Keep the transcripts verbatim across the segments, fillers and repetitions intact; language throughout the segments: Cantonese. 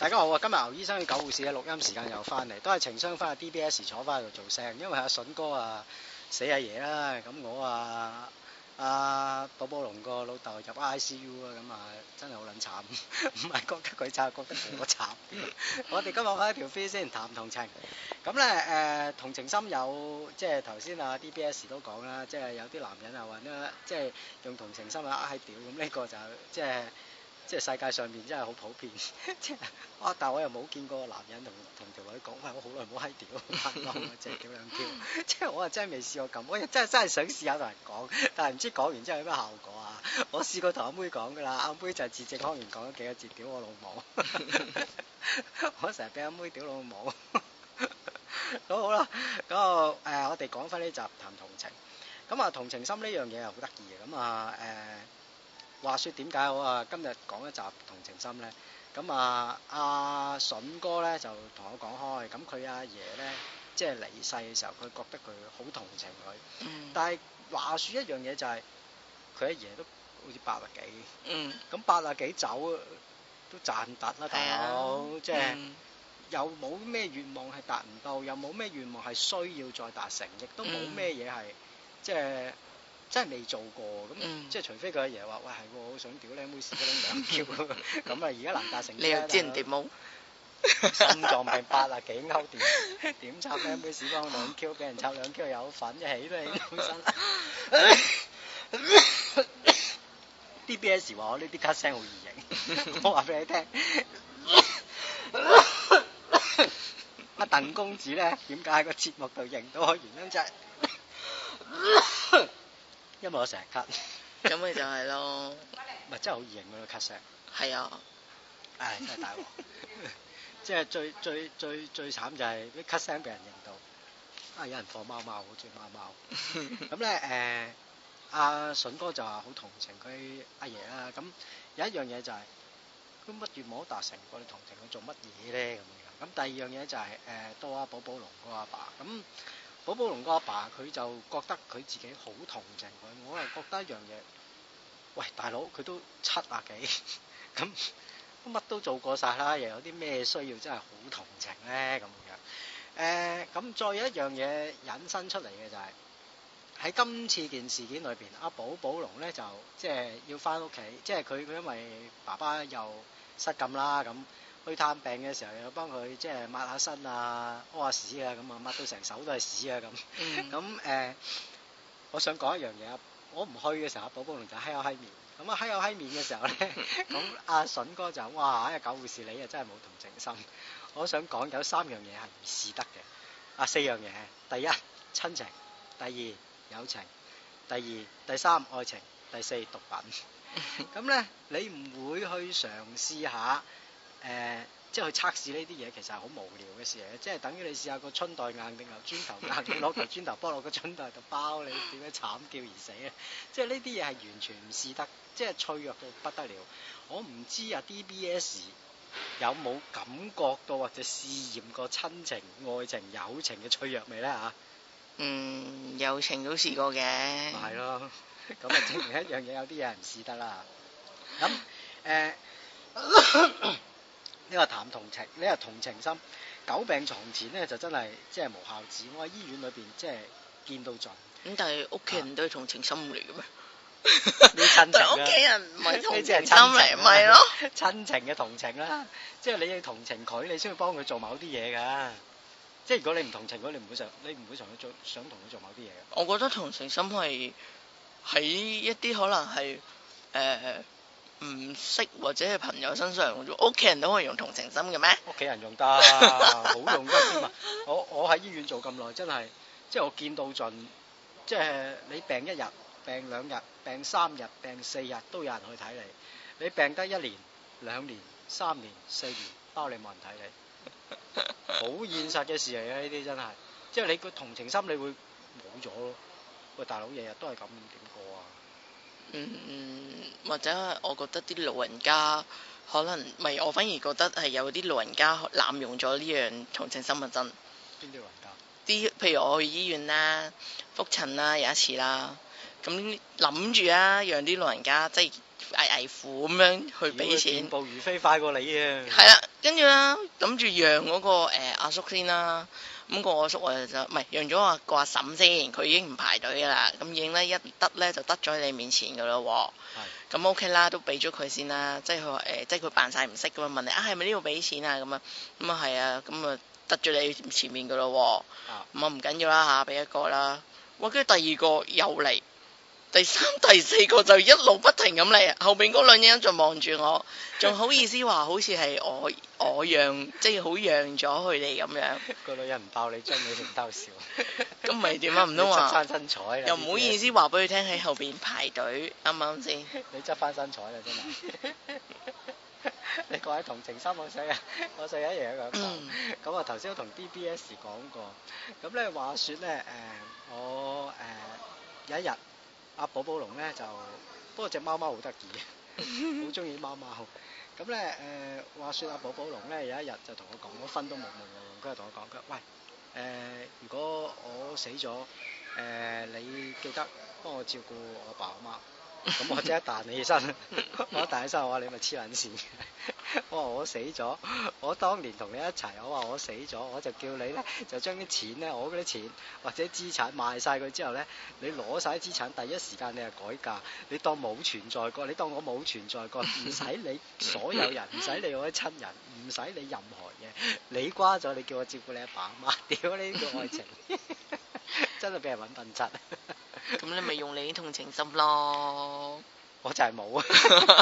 大家好啊！今日牛醫生與狗護士嘅錄音時間又翻嚟，都係情商翻去 D B S 坐翻喺度做聲，因為阿筍哥啊死阿爺啦，咁我啊阿寶寶龍個老豆入 I C U 啊，咁啊真係好撚慘，唔係覺得佢慘，覺得我慘。我哋今日開一條飛先談同情，咁咧誒同情心有即係頭先啊 D B S 都講啦，即係有啲男人啊話咧，即係用同情心去呃閪屌，咁呢個就即係。即係世界上面真係好普遍，即係啊！但係我又冇見過個男人同同條女講，喂，我好耐冇閪屌，太嬲啦，淨係屌兩條。即係我啊真係未試過咁，我亦真係真係想試下同人講，但係唔知講完之後有咩效果啊！我試過同阿妹講㗎啦，阿妹就字正腔圓講咗幾個字，屌我老母。我成日俾阿妹屌老母。咁好啦，咁啊誒，我哋講翻呢集談同情。咁啊，同情心呢樣嘢係好得意嘅，咁啊誒。呃話説點解我啊今日講一集同情心咧？咁啊阿筍哥咧就同我講開，咁佢阿爺咧即係離世嘅時候，佢覺得佢好同情佢。嗯、但係話説一樣嘢就係佢阿爺都好似八十幾，嗯，咁八十幾走都賺突啦，大佬，嗯、即係、嗯、又冇咩願望係達唔到，又冇咩願望係需要再達成，亦都冇咩嘢係即係。真係未做過咁，嗯、即係除非佢阿爺話：喂係喎，我好想屌靚妹屎忽窿兩 Q 咁啊！而家能達成。你又知人哋冇心臟病八啊幾勾掂，點插靚妹屎忽窿兩 Q， 俾人插兩 Q 有份，一起都起本身。D B S 話我呢啲咳聲好易認，我話俾你聽。阿鄧公子咧點解喺個節目度認到我？原因就係、是。因為我成日咳， 咁咪就係咯， 咪真係好易認嗰個咳聲。係啊， 唉真係大鑊，即係最最最最慘就係啲咳聲俾人認到，啊有人放貓貓，好中意貓貓。咁咧誒，阿筍哥就話好同情佢阿爺啦。咁有一樣嘢就係、是，咁乜願望達成過，你同情佢做乜嘢咧咁樣？咁第二樣嘢就係、是、誒、呃、到阿寶寶龍個阿爸咁。寶寶龍個阿爸佢就覺得佢自己好同情佢，我又覺得一樣嘢，喂大佬佢都七啊幾，咁乜都做過晒啦，又有啲咩需要真係好同情咧咁樣？誒、呃、咁再有一樣嘢引申出嚟嘅就係、是、喺今次件事件裏邊，阿寶寶龍咧就即係要翻屋企，即係佢佢因為爸爸又失禁啦咁。去探病嘅時候又幫佢即係抹下身啊、屙下屎啊，咁啊抹到成手都係屎啊咁。咁誒、嗯呃，我想講一樣嘢，我唔去嘅時候，寶寶龍就閪口閪面。咁啊閪口閪面嘅時候咧，咁阿筍哥就哇，阿狗護士你啊真係冇同情心。我想講有三樣嘢係唔試得嘅，啊四樣嘢，第一親情，第二友情，第二第三愛情，第四毒品。咁咧你唔會去嘗試下？誒、呃，即係去測試呢啲嘢，其實係好無聊嘅事嚟嘅，即係等於你試下個春袋硬定流磚頭硬，你攞嚿磚頭剝落個春袋度包你，點樣慘叫而死啊！即係呢啲嘢係完全唔試得，即係脆弱到不得了。我唔知啊 D B S 有冇感覺到或者試驗過親情、愛情、友情嘅脆弱未咧嚇？ 嗯，友情都試過嘅。 係咯，咁啊證明一樣嘢，有啲嘢係唔試得啦。咁誒。呃呢個談同情，呢個同情心，久病床前咧就真係即係無孝子。我喺醫院裏邊即係見到盡。咁但係屋企人都係同情心嚟嘅咩？ 你親情屋企人唔係同情心嚟，咪咯？ 親情嘅同情啦，即係你要同情佢，你先會幫佢做某啲嘢㗎。即係如果你唔同情佢，你唔會想，你唔會同佢做，想同佢做某啲嘢嘅。 我覺得同情心係喺一啲可能係誒。呃唔識或者係朋友身上，屋企人都可以用同情心嘅咩？ 屋企人用得，好用得添啊！我我喺醫院做咁耐，真係即係我見到盡，即係你病一日、病兩日、病三日、病四日都有人去睇你。你病得一年、兩年、三年、四年，包你冇人睇你。好現實嘅事嚟嘅呢啲真係，即係你個同情心你會冇咗咯。喂，大佬日日都係咁點過啊？ 嗯，或者我覺得啲老人家可能，唔係我反而覺得係有啲老人家濫用咗呢樣同情心嘅真。 邊啲老人家？ 啲譬如我去醫院啦、覆診啦，有一次啦，咁諗住啊，讓啲老人家即係危危乎咁樣去俾錢。健步如飛快過你啊！ 係啦， 跟住咧諗住讓嗰、個、呃、阿叔先啦。咁、個阿叔啊就唔係讓咗阿個阿嬸先，佢已經唔排隊噶啦。咁已經咧一得咧就得咗喺你面前噶咯喎。咁 OK 啦，都俾咗佢先啦。即係佢話誒，即係佢扮晒唔識咁樣問你啊，係咪呢度俾錢啊？咁啊咁啊係啊，咁啊得咗你前面噶咯喎。咁啊唔緊要啦嚇，俾一個啦。哇！跟住第二個又嚟。第三、第四個就一路不停咁嚟，後邊嗰兩人就望住我，仲好意思話好似係我我讓，即係好讓咗佢哋咁樣。 個女人唔爆你樽，你仲偷笑。 咁咪點啊？唔通話執翻身彩啦， 又唔好意思話俾佢聽喺後邊排隊，啱唔啱先？ 你執翻身彩啦，真係。你講起同情心，我想啊，我想一樣咁講。咁啊頭先我同 D B S 講過，咁咧話説咧誒，我誒有一日。阿寶寶龍咧就，不過隻貓貓好得意嘅，好中意貓貓。咁咧誒話説阿寶寶龍咧有一日就同我講，我瞓都冇夢喎，佢就同我講佢，喂誒、呃、如果我死咗，誒、呃、你記得幫我照顧我爸我媽。咁我即刻彈起身，我一彈起身我話你咪黐撚線。我話我死咗，我當年同你一齊，我話我死咗，我就叫你咧就將啲錢咧，我嗰啲錢或者資產賣晒佢之後咧，你攞晒資產，第一時間你係改價，你當冇存在過，你當我冇存在過，唔使理所有人，唔使理我啲親人，唔使理任何嘢，你瓜咗，你叫我照顧你阿爸阿媽，屌呢個愛情，真係俾人揾笨柒。 咁你咪用你啲同情心咯。 我就係冇啊！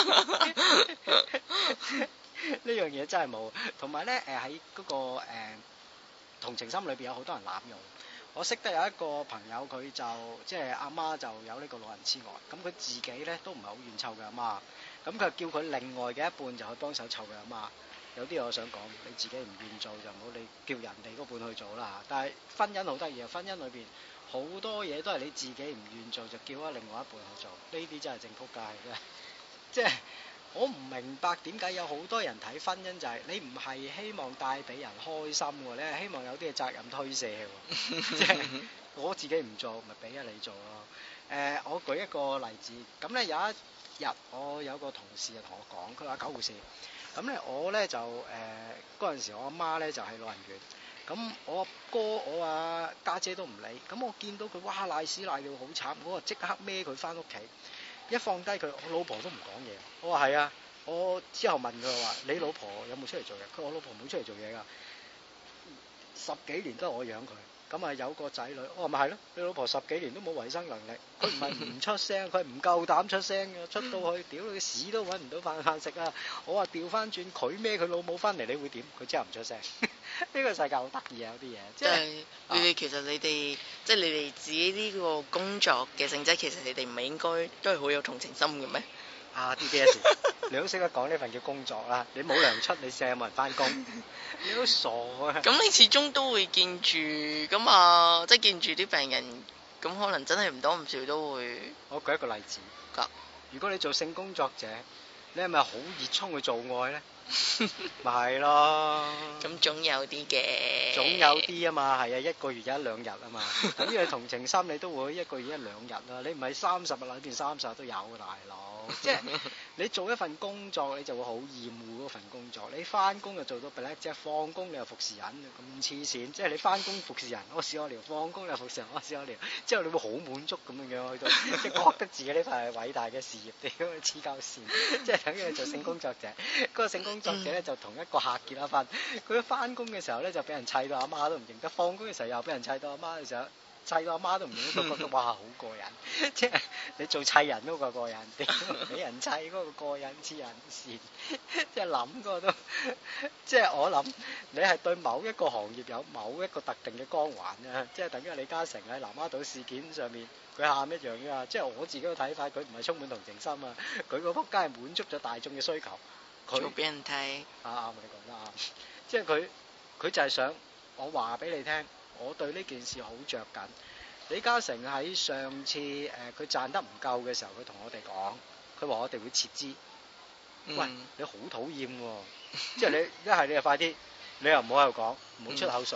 呢樣嘢真係冇。同埋咧誒喺嗰個誒、呃、同情心裏邊有好多人濫用。我識得有一個朋友，佢就即係阿媽就有呢個老人痴呆，咁佢自己咧都唔係好願湊佢阿媽，咁佢叫佢另外嘅一半就去幫手湊佢阿媽。有啲嘢我想講，你自己唔願做就唔好你叫人哋嗰半去做啦。但係婚姻好得意啊，婚姻裏邊好多嘢都係你自己唔願做，就叫啊另外一半去做，呢啲真係正仆街嘅。即係我唔明白點解有好多人睇婚姻就係、是、你唔係希望帶俾人開心喎，你係希望有啲嘅責任推卸喎。即係我自己唔做，咪俾咗你做咯。誒、呃，我舉一個例子，咁咧有一日我有個同事就同我講，佢話狗護士。咁咧我咧就誒嗰陣時我阿媽咧就喺老人院，咁我阿哥我阿家姐都唔理，咁我見到佢哇賴屎賴到好慘，我就即刻孭佢翻屋企，一放低佢，我老婆都唔講嘢，我話係啊，我之後問佢話你老婆有冇出嚟做嘢？佢話我老婆冇出嚟做嘢㗎，十幾年都係我養佢。咁啊有個仔女，我話咪係咯，你老婆十幾年都冇維生能力，佢唔係唔出聲，佢唔夠膽出聲嘅，出到去屌你屎都揾唔到飯飯食啊！我話調翻轉，佢孭佢老母翻嚟，你會點？佢之後唔出聲。呢個世界好得意啊，有啲嘢。即係你哋其實你哋即係你哋自己呢個工作嘅性質，其實你哋唔係應該都係好有同情心嘅咩？ 啊 D B S， 你好識得講呢份叫工作啦，你冇糧出，你試下有冇人翻工？你都傻啊！ 咁你始終都會見住咁啊，即係見住啲病人，咁可能真係唔多唔少都會。 我舉一個例子，如果你做性工作者，你係咪好熱衷去做愛咧？咪係咯， 咁總有啲嘅， 總有啲啊嘛，係啊，一個月有一兩日啊嘛，等於你同情心你都會一個月一兩日啊，你唔係三十日裏邊三十日都有啊，大佬，即係你做一份工作你就會好厭惡嗰份工作，你翻工就做到 black 啫，放工你又服侍人，咁黐線，即係你翻工服侍人，我試我療，放工你又服侍人，我試我療，之後你會好滿足咁樣樣去到，即係覺得自己呢份係偉大嘅事業，屌你黐鳩線，即係等於你做性工作者，嗰個性工作者咧就同一個客結咗婚，佢一翻工嘅時候咧就俾人砌到阿媽都唔認得，放工嘅時候又俾人砌到阿媽嘅時候。砌到阿媽都唔認得，覺得哇好過癮，即係你做砌人嗰個過癮，屌俾人砌嗰個過癮黐人線，即係諗嗰個都，即係我諗你係對某一個行業有某一個特定嘅光環啊，即係等於李嘉誠喺南丫島事件上面佢喊一樣㗎，即係我自己嘅睇法，佢唔係充滿同情心啊，佢個仆街係滿足咗大眾嘅需求，佢做俾人睇， 啱啱你講得啱，即係佢佢就係想我話俾你聽。我對呢件事好着緊。李嘉誠喺上次誒佢賺得唔夠嘅時候，佢同我哋講，佢話我哋會撤資。嗯、喂，你好討厭喎！即係你一係你就快啲，你又唔好喺度講，唔好出口術。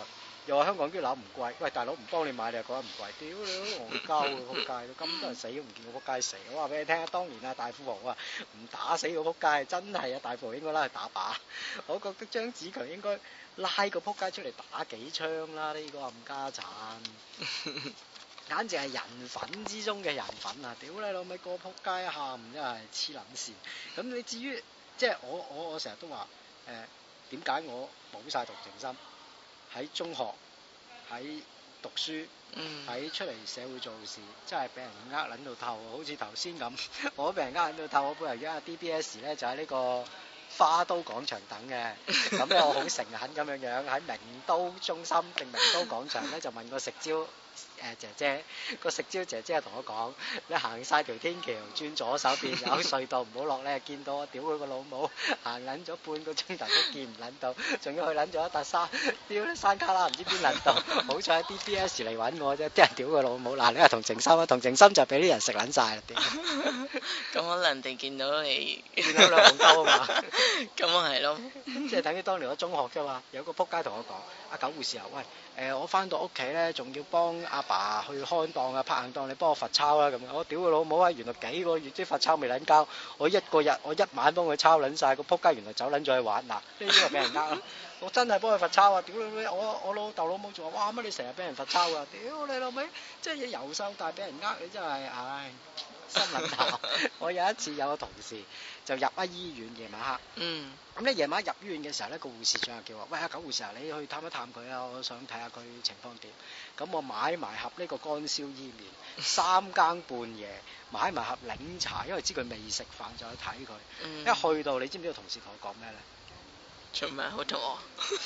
又話香港啲樓唔貴，喂大佬唔幫你買你又覺得唔貴，屌你都戇鳩啊仆街，到咁多人死都唔見個仆街死，我話俾你聽啊，當年啊大富豪啊唔打死個仆街，真係啊大富豪應該拉去打靶，我覺得張子強應該拉個仆街出嚟打幾槍啦，呢、這個冚家鏟。簡直係人粉之中嘅人粉啊！屌你老味個仆街一喊真係黐撚線。咁你至於即係我我我成日都話誒點解我冇晒同情心？喺中學喺讀書喺、嗯、出嚟社會做事，真係俾人呃撚到透，好似頭先咁，我都俾人呃撚到透。我本來而家 D B S 咧就喺呢個花都廣場等嘅，咁咧我好誠懇咁樣樣喺明都中心定明都廣場咧就問個食蕉。誒、呃、姐姐個食蕉姐姐同我講：你行晒條天橋，轉左手邊有隧道，唔好落咧，見到我屌佢個老母，行撚咗半個鐘頭都見唔撚到，仲要去撚咗一笪山，屌啲山卡拉唔知邊撚到，好彩 D B S 嚟揾我啫，啲人屌佢老母，嗱你係同情心啊，同情心就俾啲人食撚晒啦，屌！ 咁可能人哋見到你見到兩紅鳩啊嘛， 咁啊係咯， 即係等於當年我中學啫嘛，有個仆街同我講：阿九護士啊，喂！誒、呃、我翻到屋企咧，仲要幫阿爸，爸去看檔啊，拍硬檔，你幫我罰抄啦咁樣。我屌佢老母啊！原來幾個月啲罰抄未撚交，我一個日我一晚幫佢抄撚晒，個仆街原來走撚咗去玩嗱，呢啲係俾人呃啦。我真係幫佢罰抄啊！屌你老味，我我老豆老母仲話：哇乜你成日俾人罰抄啊！屌你老味，即係嘢由細到大俾人呃你真係唉心撚頭。我有一次有個同事就入咗醫院夜晚黑。嗯。咁咧夜晚入醫院嘅時候咧，個護士長就叫我：喂阿九護士啊，你去探一探佢啊，我想睇下佢情況點。咁我買埋盒呢個乾燒伊麵，三更半夜買埋盒檸茶，因為知佢未食飯就去睇佢。嗯、一去到，你知唔知個同事同我講咩咧？ 做咩好肚餓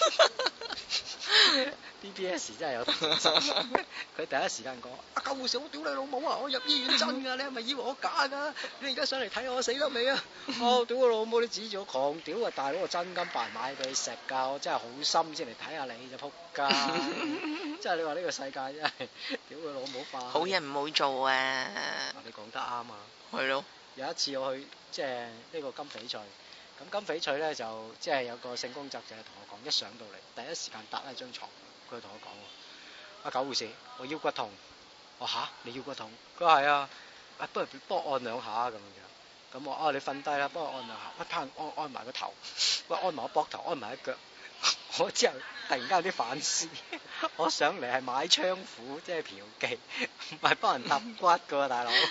？D B S 真係有同情心。佢第一時間講：阿九護士，我屌你老母啊！我入醫院真㗎，你係咪以為我假㗎？你而家上嚟睇我死得未啊？哦，屌我老母！你指住我狂屌啊！大佬，我真金白買俾你食㗎，我真係好心先嚟睇下你就仆街。即係你話呢個世界真係屌佢老母化。 好人唔好做啊！ 你講得啱啊。係咯。 有一次我去即係呢個金翡翠。咁金翡翠咧就即係有個性工作者同我講，一上到嚟第一時間搭喺張床，佢同我講：阿九護士，我腰骨痛。我吓你腰骨痛？佢話係啊，啊不如幫我按兩下咁樣。咁我啊你瞓低啦，幫我按兩下，我攤按按埋個頭，喂按埋個膊頭，按埋一腳。我之後突然間有啲反思，我上嚟係買槍斧，即係嫖妓，唔係幫人揼骨噶喎，大佬。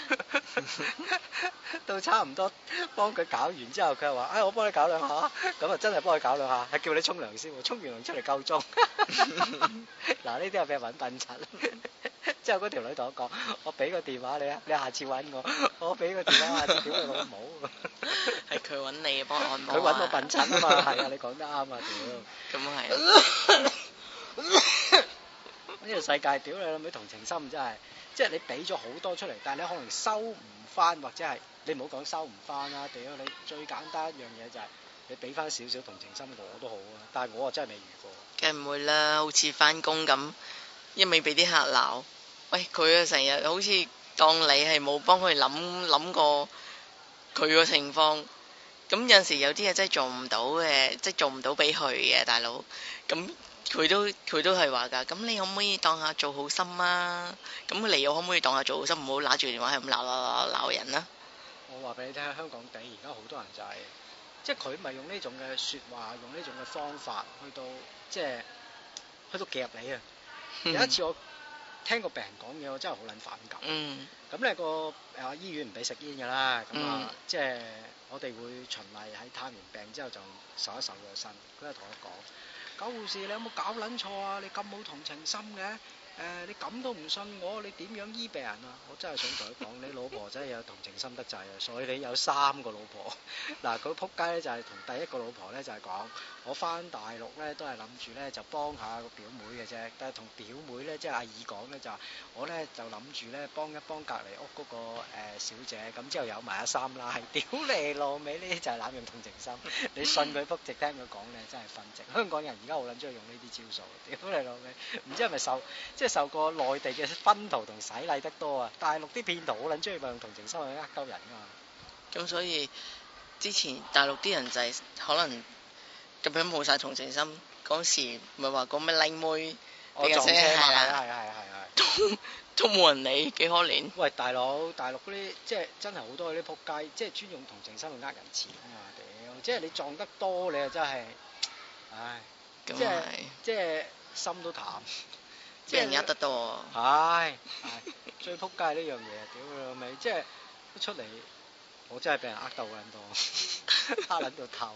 到差唔多幫佢搞完之後，佢又話：哎，我幫你搞兩下，咁啊真係幫佢搞兩下，係叫你沖涼先，沖完涼出嚟夠鐘。嗱，呢啲係俾人揾笨柒。之後嗰條女同我講：我俾個電話你啊，你下次揾我，我俾個電話下次屌佢老母。 係佢揾你幫按摩。 佢揾我笨柒啊嘛，係啊，你講得啱啊，屌。 咁啊係。 呢個世界屌你老味同情心真係，即係你俾咗好多出嚟，但係你可能收唔翻，或者係你唔好講收唔翻啦，屌你最簡單一樣嘢就係你俾翻少少同情心我都好啊，但係我啊真係未遇過。 梗唔會啦，好似翻工咁，一味俾啲客鬧，喂佢啊成日好似當你係冇幫佢諗諗過佢個情況，咁有陣時有啲嘢真係做唔到嘅，即係做唔到俾佢嘅大佬，咁。佢都佢都係話㗎，咁你可唔可以當下做好心啊？咁你又可唔可以當下做好心，唔好揦住電話係咁鬧鬧鬧人啊？ 我話俾你聽，香港地而家好多人就係、是，即係佢咪用呢種嘅説話，用呢種嘅方法去到，即係去到夾你啊！有一次我聽個病人講嘢，我真係好撚反感。嗯。咁咧個誒醫院唔俾食煙㗎啦，咁啊、嗯、即係我哋會循例喺探完病之後就受一受個身，佢就同我講。九護士，你有冇搞撚錯啊？你咁冇同情心嘅，誒、呃，你咁都唔信我，你點樣醫病人啊？我真係想同佢講，你老婆真係有同情心得滯啊！所以你有三個老婆。嗱，佢仆街咧就係、是、同第一個老婆咧就係、是、講，我翻大陸咧都係諗住咧就幫下個表妹嘅啫，但係同表妹咧即係阿二講咧就，我咧就諗住咧幫一幫隔離屋嗰、那個、呃、小姐，咁之後有埋阿三奶，屌你老味，呢啲就係濫用同情心。你信佢仆直，聽佢講咧真係分直。香港人而家好撚中意用呢啲招數，屌你老味，唔知係咪受即係受過內地嘅薰陶同洗禮得多啊？大陸啲騙徒好撚中意用同情心去呃鳩人㗎嘛。 咁所以之前大陸啲人就係可能咁樣冇晒同情心，嗰時咪話個咩靚妹我撞車嘛，係啊係係係係。 都冇人理，幾可憐。 喂，大佬，大陸嗰啲即係真係好多嗰啲撲街，即係專用同情心去呃人錢啊！屌，即係你撞得多，你啊真係，唉， 咁即係係， 即係心都淡。 俾人呃得多。 係係最撲街係呢樣嘢，屌你老味，即係一出嚟，我真係俾人呃到撚多，呃撚到透，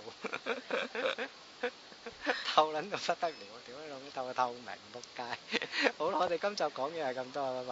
透撚到不得了，屌你老味，透到透明撲街。好啦，我哋今集講嘢係咁多，拜拜。